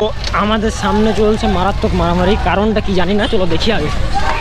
তো আমাদের সামনে চলছে মারাত্মক মারামারি, কারণটা কি জানি না, চলো দেখি আগে।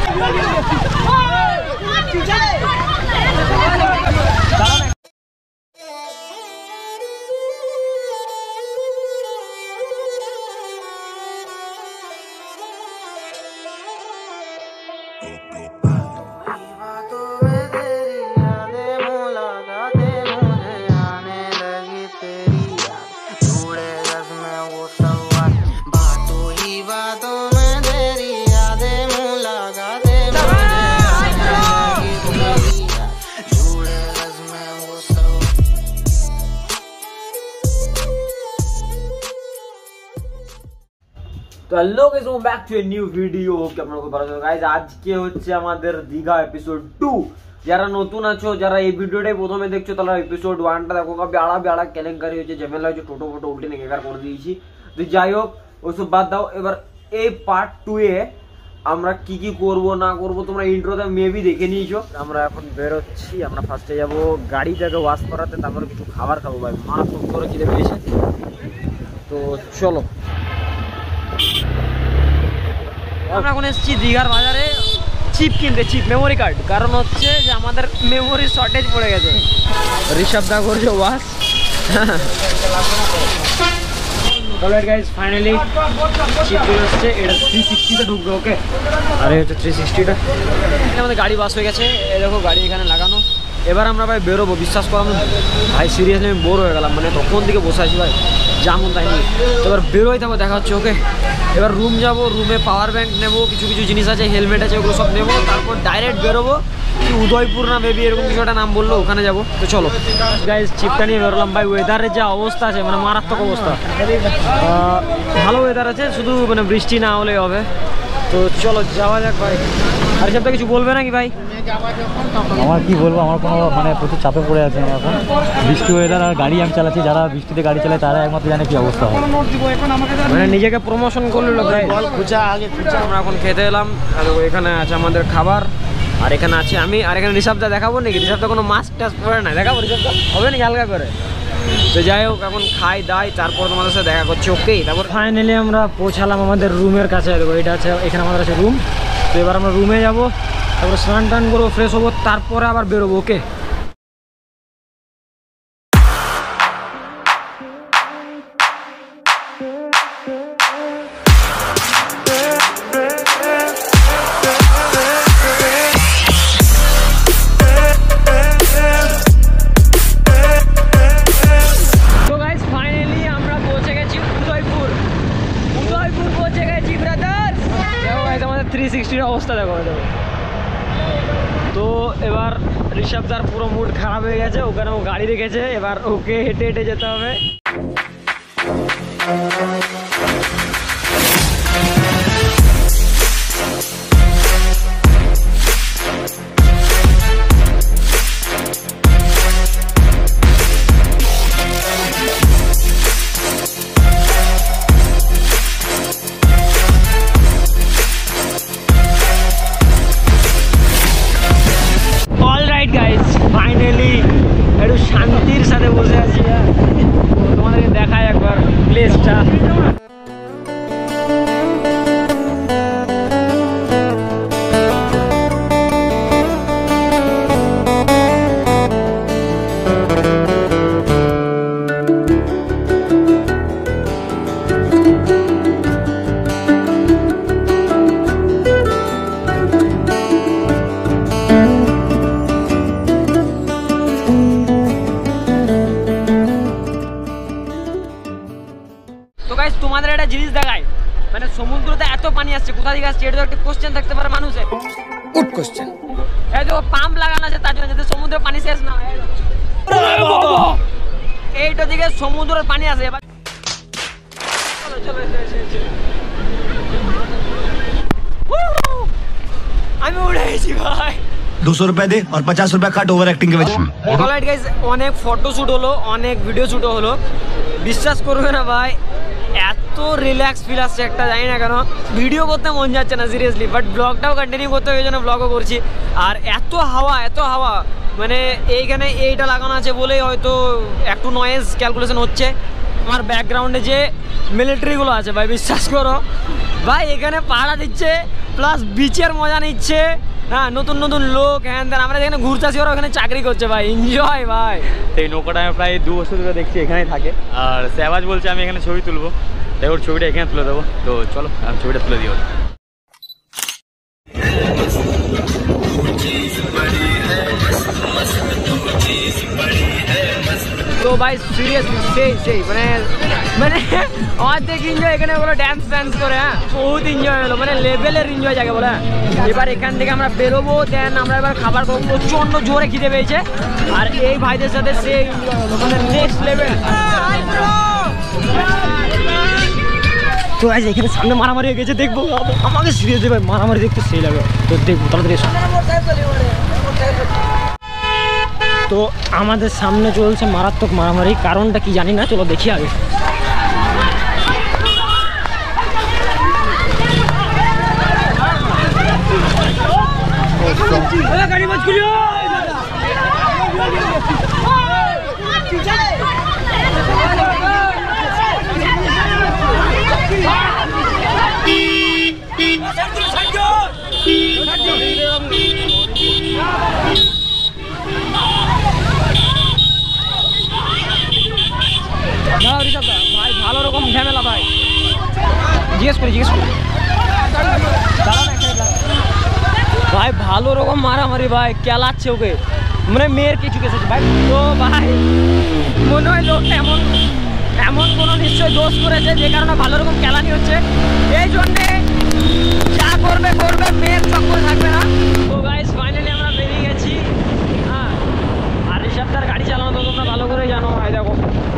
তো hello guys, welcome back to a new video. Hope কি আপনারা খুব ভালো আছেন গাইস। আজকে হচ্ছে আমাদের দীঘা এপিসোড 2। যারা নতুন আছো, যারা এই ভিডিওটাই প্রথমে দেখছো, তারা এপিসোড 1টা দেখো। বেড়া কেলেঙ্কারি হয়েছে, ঝামেলা হয়েছে, টোটো ফোটো উল্টে নেকেকার করে দিয়েছি। তো যাই হোক, ওইসব বাদ দাও। এবার এই পার্ট 2 এ আমরা কি কি করব না করব তোমরা ইন্ট্রোতে মেবি দেখে নিয়েছো। আমরা এখন বেরোচ্ছি। আমরা ফার্স্টে যাব গাড়িটাকে ওয়াশ করাতে, তারপরে কিছু খাবার খাবো ভাই, মারাত্মক করে খিদে পেয়েছে। তো চলো। আমরা এখন এসেছি দীঘার বাজারে চিপ কিনতে, চিপ মেমোরি কার্ড। কারণ হচ্ছে যে আমাদের মেমোরি শর্টেজ পড়ে গেছে। ঋষভ দা করছে wash. Alright guys, finally chip চলে এসেছে। এটা 360তে ঢুকবে, ওকে। আর এই হচ্ছে 360টা। আমাদের গাড়ি বাস হয়ে গেছে, এই দেখো গাড়ি এখানে লাগানো। এবার আমরা ভাই বেরোবো। বিশ্বাস করো ভাই, সিরিয়াসলি আমি বোর হয়ে গেলাম। মানে তখন থেকে বসে আছি ভাই, যেমন তাই নিয়ে। এবার বেরোই থাকবো, দেখা হচ্ছে, ওকে। এবার রুম যাব, রুমে পাওয়ার ব্যাংক নেবো, কিছু কিছু জিনিস আছে, হেলমেট আছে, ওগুলো সব নেবো। তারপর ডাইরেক্ট বেরোবো উদয়পুর না বেবি এরকম কিছু একটা নাম বললো, ওখানে যাবো। তো চলো গাইস, চিপটা নিয়ে বেরোলাম ভাই। ওয়েদারের যা অবস্থা আছে, মানে মারাত্মক অবস্থা। ভালো ওয়েদার আছে, শুধু মানে বৃষ্টি না হলেই হবে। তো চলো যাওয়া যাক ভাই। আর সবটা কিছু বলবে নাকি ভাই? আমার কি বলবো, আমার কোনো মানে প্রচুর চাপে পড়ে আছে এখন। বৃষ্টি ওয়েদার আর গাড়ি আমি চালাচ্ছি, যারা বৃষ্টিতে গাড়ি চালায় তারা একমাত্র জানে কি অবস্থা হয়। মানে নিজেকে প্রমোশন করলো ভাই। আমরা এখন খেতে এলাম। আর এখানে আছে আমাদের খাবার, আর এখানে আছে আমি, আর এখানে ঋষভদা দেখাবো নাকি? ঋষভদা কোনো মাস্ক টাস্ক পরে না, দেখাবো ঋষভদা হবে নাকি হালকা করে? তো যাই হোক, এখন খাই দাই, তারপর তোমাদের সাথে দেখা করছি, ওকে। তারপর ফাইনালি আমরা পৌঁছালাম আমাদের রুমের কাছে। দেখো এটা আছে, এখানে আমাদের আছে রুম। তো এবার আমরা রুমে যাবো, তারপর স্নান টান করবো, ফ্রেশ হবো, তারপরে আবার বেরোবো, ওকে। অবস্থা দেখো। তো এবার ঋষভদার পুরো মুড খারাপ হয়ে গেছে, ওখানে ও গাড়ি রেখেছে। এবার ওকে হেঁটে হেঁটে যেতে হবে। ফাইনালি একটু শান্তির সাথে বসে আছি। তোমাদেরকে দেখাই একবার প্লেসটা। তোমাদের একটা জিনিস দেখায়, মানে সমুদ্রতে এত পানি আসছে, কোথা থেকে আসছে? এটা তো একটা কোশ্চেন থাকতে পারে মানুষের। Good question. এই দেখো পাম্প লাগানো আছে তার জন্য, যাতে সমুদ্রে পানি শেষ না হয়। এইটা দিকে সমুদ্রের পানি আসে। এবার আমি উড়ে গেছি ভাই। 200 रुपए दे और 50 रुपए काट ओवर एक्टिंग के वजह से। অলরাইট গাইস, অনেক ফটো শুট হলো, অনেক ভিডিও শুট হলো। বিশ্বাস করবে না ভাই, এত রিল্যাক্স ফিল আসছে একটা, জানি না কেন ভিডিও করতে মন যাচ্ছে না সিরিয়াসলি, বাট ব্লগটাও কন্টিনিউ করতে হবে, জন্য ব্লগও করছি। আর এত হাওয়া, মানে এইখানে এইটা লাগানো আছে বলেই হয়তো একটু নয়েজ ক্যালকুলেশন হচ্ছে। আমার ব্যাকগ্রাউন্ডে যে মিলিটারিগুলো আছে ভাই, বিশ্বাস করো ভাই। এখানে পাহাড়া দিচ্ছে প্লাস বিচের মজা নিচ্ছে, হ্যাঁ, নতুন নতুন লোক, হ্যাঁ দেন। আমরা যেখানে ঘুরতে আসি ওরা ওখানে চাকরি করছে ভাই, এনজয় ভাই। এই নৌকাটা আমি প্রায় 2 বছর ধরে দেখছি এখানেই থাকে, আর সেবাজ বলছে আমি এখানে ছবি তুলবো, তাই ওর ছবিটা এখানে তুলে দেবো। তো চলো আমি ছবিটা তুলে দিই ওর। তো ভাই সিরিয়াসলি সেই মানে অর্ধেক এনজয় এখানে ওগুলো ড্যান্স করে, হ্যাঁ বহুত এনজয় হলো, মানে লেভেলের এনজয় যাকে বলে। এবার এখান থেকে আমরা বেরোবো, দেন আমরা এবার খাবার খাবো, প্রচণ্ড জোরে খিদে পেয়েছে। আর এই ভাইদের সাথে সেই এনজয় হলো, মানে নেক্সট লেভেল। তো আজ এখানে সামনে মারামারি হয়ে গেছে, দেখবো আমাকে সিরিয়াসলি ভাই মারামারি দেখতে সেই লাগে, তো দেখবো তাড়াতাড়ি। তো আমাদের সামনে চলছে মারাত্মক মারামারি, কারণটা কি জানি না, চলো দেখি আগে। ভাই ভালো রকম ঝামেলা ভাই, জিজ্ঞেস করি ভাই, ভালো রকম মারামারি ভাই, কেলাচ্ছে ওকে, মানে মেয়ের কিছু কেস আছে ভাই। তো ভাই মনে হয় লোকটা এমন কোনো নিশ্চয়ই দোষ করেছে যে কারণে ভালো রকম কেলানি হচ্ছে, এই জন্যে যা করবে মেয়ের চক্কর থাকবে না। তো গাইস ফাইনালি আমরা বেরিয়ে গেছি, হ্যাঁ। আর ঋষভদার গাড়ি চালানো তো তোমরা ভালো করে জানো, ভাই দেখো।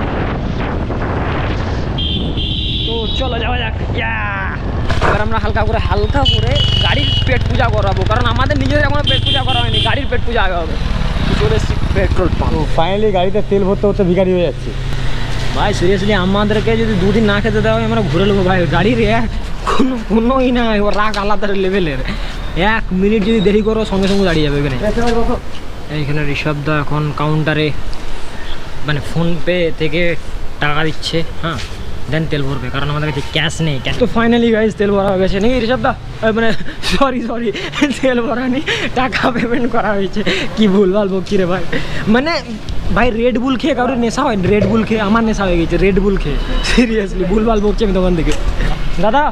তো চলো যাওয়া যাক। এবার আমরা হালকা করে গাড়ির পেট পূজা করাবো, কারণ আমাদের নিজেদের এখনো পেট পূজা করা হয়নি, গাড়ির পেট পূজা আগে হবে। চলে এসেছি পেট্রোল পাম্প। ফাইনালি গাড়িতে তেল ভরতে হচ্ছে, ভিখারি হয়ে যাচ্ছে ভাই। সিরিয়াসলি আমাদেরকে যদি 2 দিন না খেতে দেওয়া হয় আমরা ঘুরে নেবো ভাই। গাড়ির কোনোই না, ওর রাগ আলাদা লেভেলের। 1 মিনিট যদি দেরি করো সঙ্গে সঙ্গে দাঁড়িয়ে যাবে এখানে। এইখানে ঋষভদা এখন কাউন্টারে মানে ফোনপে থেকে টাকা দিচ্ছে, হ্যাঁ, দেন তেল ভরবে, কারণ আমাদের কাছে ক্যাশ নেই। তো ফাইনালি গাইস তেল ভরা হয়ে গেছে নাকি ঋষভদা, মানে সরি তেল ভরা নেই, টাকা পেমেন্ট করা হয়েছে। কি ভুলভাল বকি রে ভাই, মানে ভাই রেড বুল খেয়ে কারোর নেশা হয়? রেড বুল খেয়ে আমার নেশা হয়ে গেছে, রেড বুল খেয়ে। সিরিয়াসলি ভুলভাল বকছি আমি দোকান থেকে। দাদা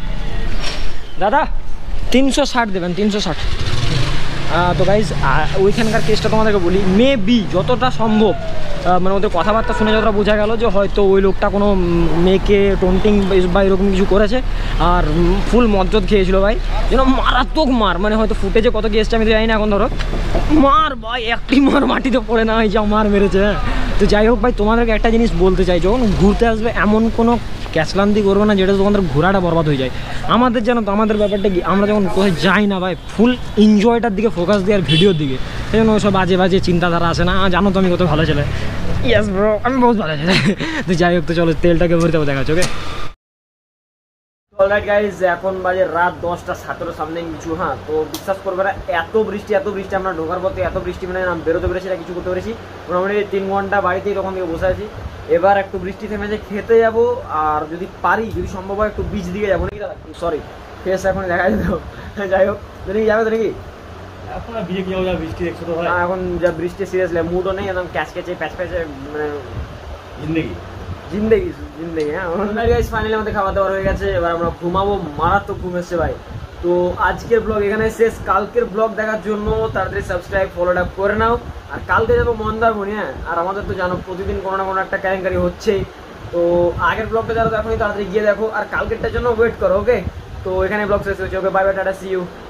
360 দেবেন, 360। তো গাইজ ওইখানকার কেসটা তোমাদেরকে বলি, মেবি যতটা সম্ভব মানে ওদের কথাবার্তা শুনে যতটা বোঝা গেল যে হয়তো ওই লোকটা কোনো মেয়েকে টোন্টিং বা এরকম কিছু করেছে, আর ফুল মজ্জত খেয়েছিল ভাই, যেন মারাত্মক মার, মানে হয়তো ফুটেজে কত কেসটা আমি তো জানি না এখন, ধরো মার ভাই, একটি মার মাটিতে পড়ে না, যা মার মেরেছে, হ্যাঁ। তো যাই হোক ভাই, তোমাদেরকে একটা জিনিস বলতে চাই, যখন ঘুরতে আসবে এমন কোনো ক্যাচলান্দি করবে না যেটা তোমাদের ঘোরাটা বরবাদ হয়ে যায়। আমাদের জানো তো আমাদের ব্যাপারটা কি, আমরা যখন কোথায় যাই না ভাই, ফুল এনজয়টার দিকে ফোকাস দিই আর ভিডিওর দিকে, সেই জন্য ওইসব বাজে চিন্তাধারা আসে না। জানো তো আমি কত ভালো ছেলে, ইয়েস ব্রো, আমি বহুত ভালো ছেলে। তো যাই হোক, তো চলো তেলটাকে ভরতে হবে, দেখা হচ্ছে, ওকে। অলরাইট গাইজ, এখন বাজে রাত 10:17 সামথিং কিছু, হ্যাঁ। তো বিশ্বাস করবে না, এত বৃষ্টি আমরা ঢোকার পথে এত বৃষ্টি, মানে আমি বেরোতে পেরেছি না, কিছু করতে পেরেছি। মোটামুটি 3 ঘন্টা বাড়িতেই তখন থেকে বসে আছি। এবার একটু বৃষ্টি থেমেছে, খেতে যাব, আর যদি পারি, যদি সম্ভব হয় একটু বিচ দিকে যাবো নাকি, সরি ফেস এখন দেখা যেত। যাই হোক, তুমি যাবে তো নাকি? এখন বিয়ে কি হবে, বৃষ্টি দেখছো তো ভাই, এখন যা বৃষ্টি সিরিয়াসলি মুডও নেই, একদম ক্যাচে প্যাচ মানে জিন্দেগি, হ্যাঁ। ফাইনালি আমাদের খাওয়া দাওয়া হয়ে গেছে, এবার আমরা ঘুমাবো, মারাত্মক ঘুম এসছে ভাই। তো আজকের ব্লগ এখানে শেষ। কালকের ব্লগ দেখার জন্য তাড়াতাড়ি সাবস্ক্রাইব ফলোটা করে নাও। আর কালকে যাবো মন্দারমণি, হ্যাঁ। আর আমাদের তো জানো প্রতিদিন কোনো না কোনো একটা কেলেঙ্কারি হচ্ছেই। তো আগের ব্লগটা যারা তো এখনই তাড়াতাড়ি গিয়ে দেখো, আর কালকেরটার জন্য ওয়েট করো, ওকে। তো এখানে ব্লগ শেষ হচ্ছে, okay, bye bye, tata, see you.